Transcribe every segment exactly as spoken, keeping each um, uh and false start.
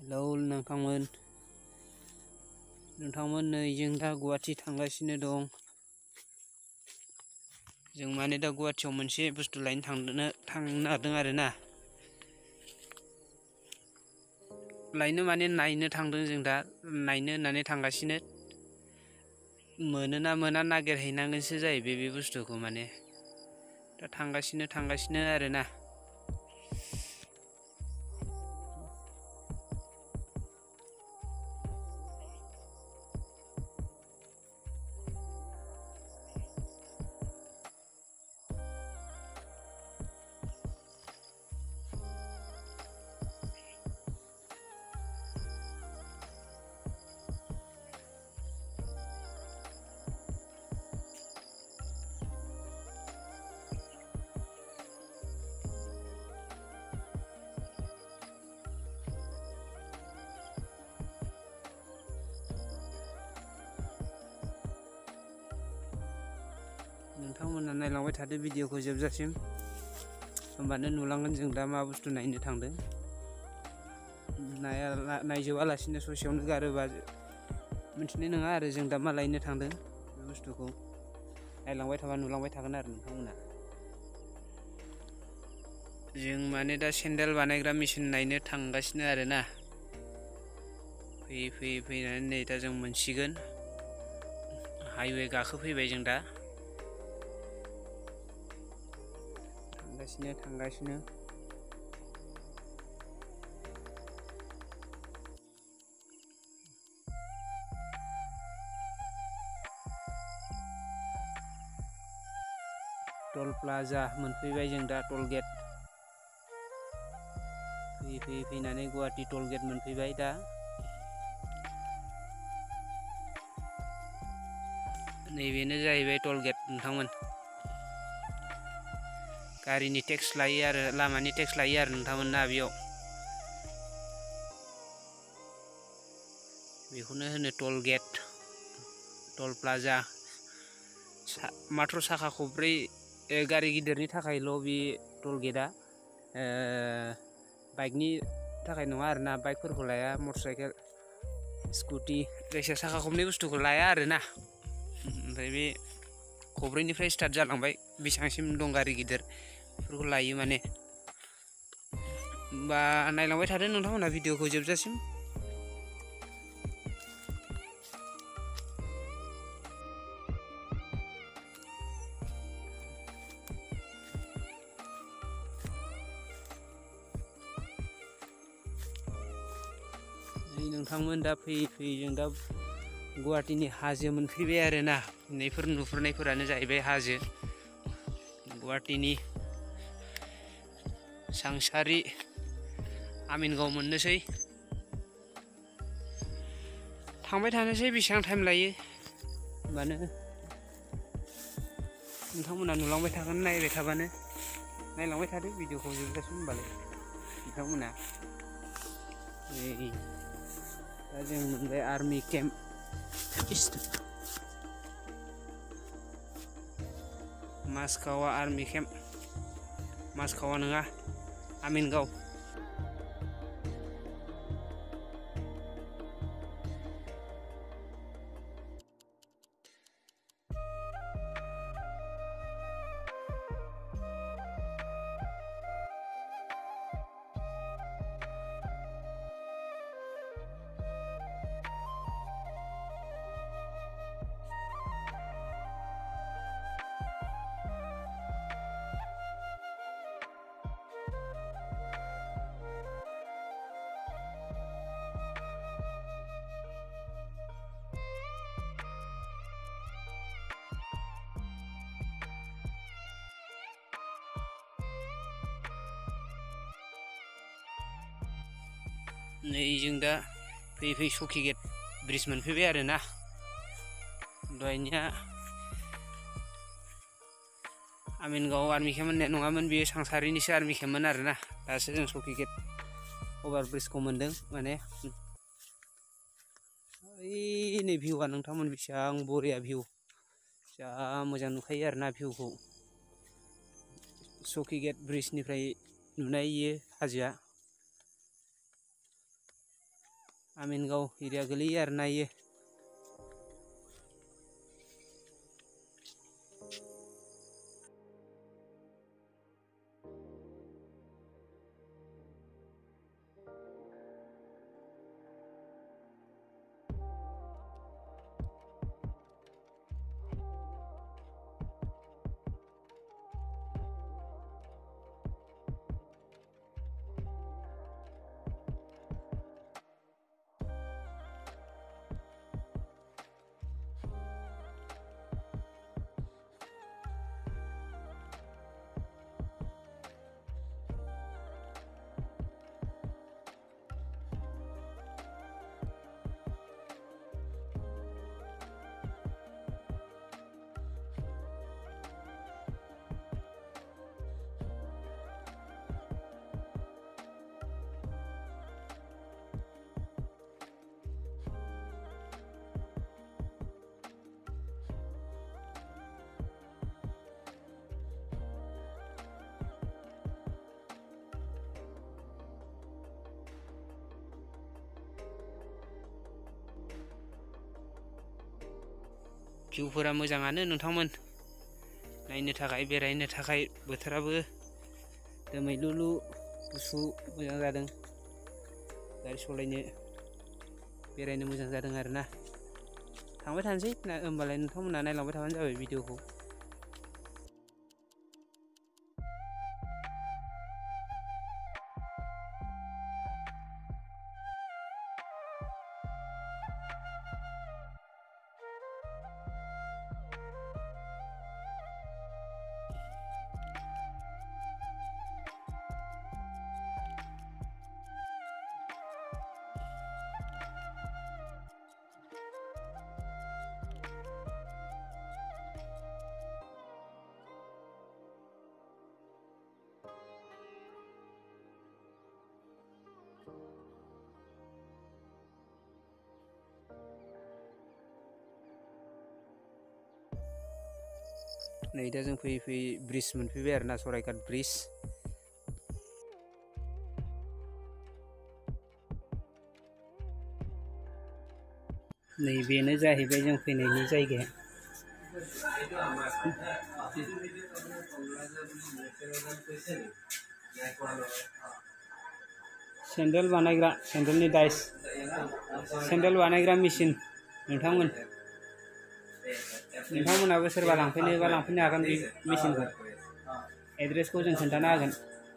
Hello नोंथांमोन नोंथांमोन नै जों दा गुवाहाटि थांगासिनो दं। जों माने दा गुवाहाटियाव मोनसे बुस्थु लायनो थांनो थांनो नागिरदों आरो ना। लायनो माने नायनो थांदों जों दा नायनो होननानै थांगासिनो। मोनोना मोना नागिरहैनांगोनसो जाहैबाय बे बुस्थुखौ माने दा थांगासिनो थांगासिनो आरोना। नोंथांमोना नायलांबाय थादो भिडिअखौ जोबजासिम, होमबानो नुलांगोन जों दा मा बुस्थु नायनो थांदों। नाया नायजोबालासिनो ससेयावनो गारोबा मिथिनाय नङा आरो जों दा मा लायनो थांदों। बे बुस्थुखौ नायलांबाय थाबा नुलांबाय थागोन आरो नोंथांमोना। जों माने दा सेन्देल बानायग्रा मेचिन नायनो थांगासिनो आरोना। फैयै फैयै फैनानै नै दा जों मोनसिगोन। हाइवे गाखोफैबाय जों दा। थांगासिनो थांगासिनो टल प्लाजा मोनफैबाय जों दा, टल गेट। फैयै फैयै फैनानै गुवाहाटि टल गेट मोनफैबाय दा। नैबेनो जाहैबाय टल गेट नोंथांमोन। गारिनि टेक्स लायो आरो लामानि टेक्स लायो आरो नोंथांमोना बेयाव। बेखौनो होनो टल गेट, टल प्लाजा। माथ्र साखा खब्रै गारि गिदिरनि थाखायल' बे टल गेटआ। बाइकनि थाखाय नङा आरोना, बाइकफोरखौ लाया, मटर साइकेल स्कुटि जायखिजाया साखा खबनै बुस्थुखौ लाया आरोना। ओमफ्राय बे खब्रैनिफ्राय स्टार्ट जालांबाय बेसेबांसिम दं गारि गिदिर बेफोरखौ लायो माने। होमबा नायलांबाय थादो नोंथांमोनहा भिडिअखौ जोबजासिम। नोंथांमोन दा फैयै फैयै जों दा गुवाहाटिनि हाजो मोनफैबाय आरोना। नैफोर नुहुरनायफोरानो जाहैबाय हाजो। गुवाहाटिनि सांसारि आमिनगाव मोननोसै। थांबाय थानोसै बेसेबां टाइम लायो, होमबानो नोंथांमोना नुलांबाय थागोन नायबाय थाबानो। नायलांबाय थादो भिडिअखौ जोबजासिम होमबालाय नोंथांमोना। दा जों मोनबाय आर्मि केम्प। मासखावा आर्मि केम्प, मासखावा नङा आमिनगाव। नै जों दा फैयै फैयै सकि गेट ब्रिज मोनफैबाय आरोना। दहायनिया आमिनगाव आर्मि केम्प होननाय नङामोन, बेयो सांसारिनिसो आर्मि केम्पमोन आरोना। दासो जों सकि गेट अभार ब्रिजखौ मोन्दों माने। ओइ नै भिउआ नोंथांमोन बेसेबां बरिया भिउ, जा मोजां नुखायो आरोना भिउखौ। सकि गेट ब्रिजनिफ्राय नुनाय इयो हाजोआ। आमिनगाव एरिया गोलैयो आरो ना इयो भिउफोरा मोजाङानो नोंथांमोन नायनो थाखाय बेरायनो थाखाय बोथोराबो दोमैलुलु गुसु मोजां जादों गारि सालायनो बेरायनो मोजां जादों आरोना थांबाय थानोसै होमबालाय नोंथांमोना नायलांबाय थाबानो जाबाय भिडिअखौ नै दा जों फैयै फैयै ब्रिज मोनफैबाय आरोना सराइघाट ब्रिज नै बेनो जाहैबाय जों फैनायनि जायगाया सेन्देल बानायग्रा सेन्देलनि डाइस सेन्देल बानायग्रा मेचिन नोंथांमोन नोंथांमोनाबो सोरबा लांफैनो बा लांफैनो हागोन बे मेचिनखौ एड्रेसखौ जों खोन्थानो हागोन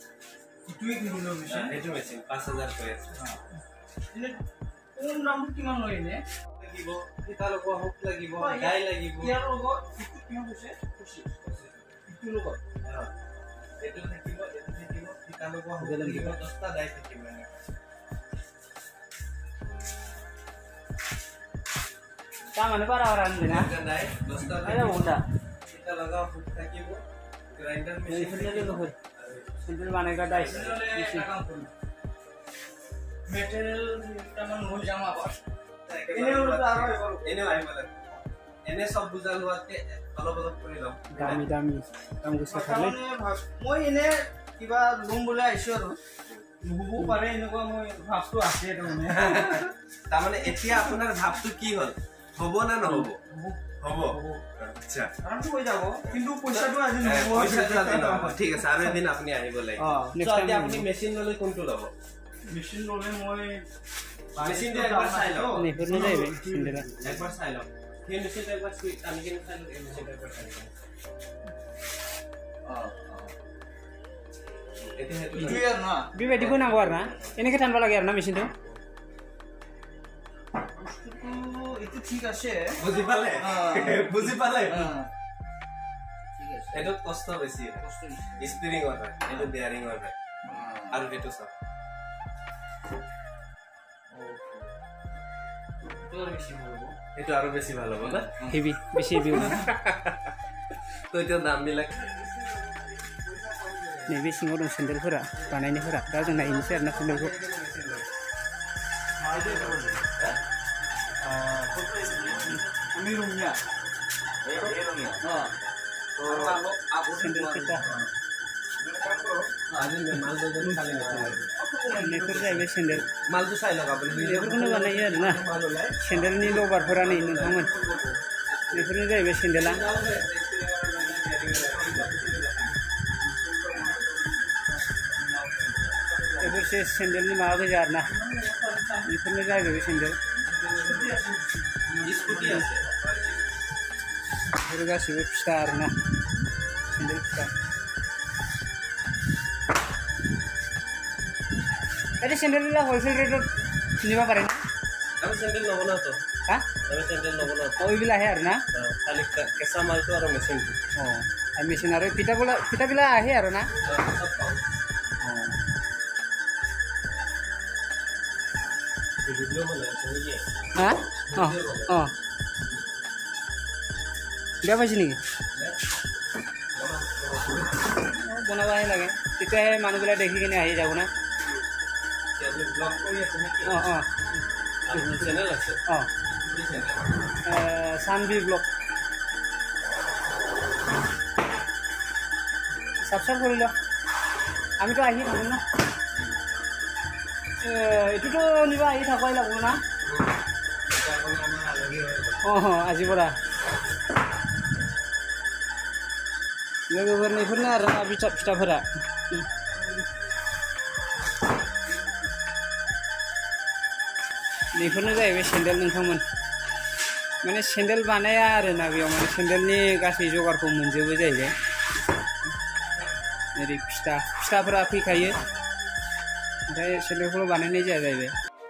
दामानो बारा बारा होनदोंना आया बुंदा kita laga hook থাকিব গ্রাইন্ডার মেশিন এর লোক সেন্ডেল বানাইগা ডাইস মেটেরিয়াল তেমন হল জামা বাস এনে হলো আর এনে আই বলে এনে সব বুঝাল হওয়াতে অলপ অলপ কৰি লম দামি দামি কাম গুছা খালে মই এনে কিবা লুম বলে আইছো আৰু নুবু পাৰে এনেকুৱা মই ভাবটো আছে মানে তাৰ মানে এতিয়া আপোনাৰ ভাবটো কি হল হবো না নহব হবো আচ্ছা আরামটো হৈ যাব কিন্তু পইচাটো আজি নহব পইচাটো আজি নহব ঠিক আছে আৰু এদিন আপুনি আহিব লাগিব নেক্সট টাইম আপুনি মেচিন ললে কোনটো লব মেচিন ললে মই মেচিনটো একবাৰ চাই লও নেফৰনে যাইবে সিন্দেলা একবাৰ চাই লও সেই মেচিনটো একবাৰ সুইট আমি কেনে চাই লও এই মেচিনটো একবাৰ চাই লও আ এতে হেতু ইয়াৰ না বিবেদি কোনা গৰ না এনেকে টানবা লাগে আৰু না মেচিনটো itu ঠিক আছে বুজি পালে বুজি পালে ঠিক আছে এটো কষ্ট বেছি কষ্ট স্পিরিং হয় এটো বেয়ারিং হয় আর এটো সব তো বেশি ভালো এটো আরো বেশি ভালো হবে না হেভি বেশি হেভি হবে তো এটা দাম মিলা নেবে সিङाव दं सेन्देलफोरा बानायनायफोरा दा जों नायनोसै आरोना सेन्देलखौ Ini rumnya. Eh, ini rumnya. Oh. Kalau aku sendiri kita. Ini kan bro. Ada yang malu jadi kali ini. बेफोर जाहैबाय सेन्देल बेफोरखौनो बानायो आरोना सेन्देलनि लबारफोरा नै नोंथांमोन बेफोरनो जाहैबाय सेन्देला बेफोरसो सेन्देलनि माबा गोजा आरोना बेफोरनो जाहैबाय सेन्देल बेफोर गासिबो फिथा आरोना सेन्देल फिथा Tadi sendal lah wholesale rate lima paring. Kami sendal no bola to. Hah? Kami sendal no bola. Oh ibilah air na? Kali kesa mal to aro mesin. Oh, ay mesin aro pita bola pita bila air na? Oh. Video bola ini. Hah? Oh. Oh. Dia apa sini? Oh, bona bahe lage. Kita hai manu bila dekhi kene ahi jago na. Oh, oh. Channel আছে oh eh Sanbi blog subscribe করে লো আমি তো আহি থাকো না এ এটু তো নিবা আহি থাকাই লাগবো না oh আজি পরা लोगोफोरनि फोरनो आरोना फिथा फिथाफोरा बेफोरनो जाहैबाय सेन्देल नोंथांमोन माने सेन्देल बानाया आरोना बेयाव माने सेन्देलनि गासै जगारखौ मोनजोबो जाहैबाय ओरै फिथा फिथाफोरा फैखायो ओमफ्राय सेन्देलखौल' बानायनाय जाया जाहैबाय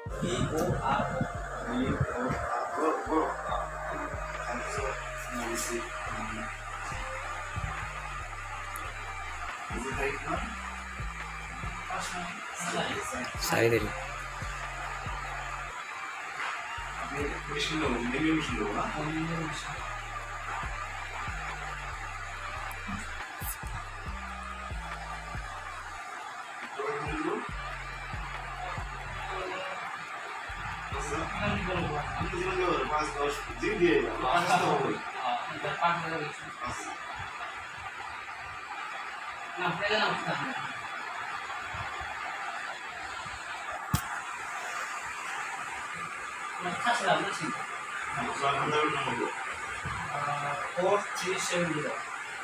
side dari mesin lo, ini mesin lo, ah? Four three seven zero.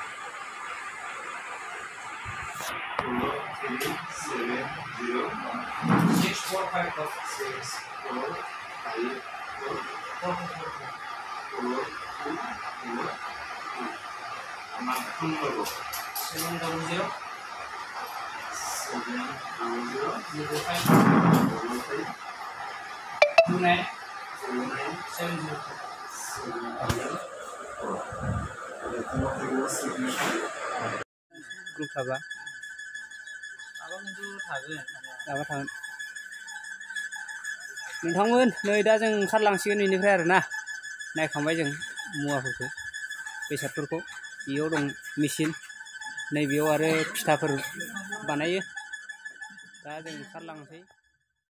Four three seven zero. Six four five four. Six four five four. Four four four. Four two four two. Amar phone number. Seven double zero. Seven double zero. Zero five. Zero five. Two nine. Two nine. Seven zero. Seven zero. Group थाबा माबा खिन्थु थागोन माबा थागोन नोंथांमोन नै दा जों ओंखारलांसिगोन बेनिफ्राय आरोना नायखांबाय जों मुवाफोरखौ बेसादफोरखौ बेयाव दं मेसिन नैबेयाव आरो फिथाफोर बानायो दा जों ओंखारलांसै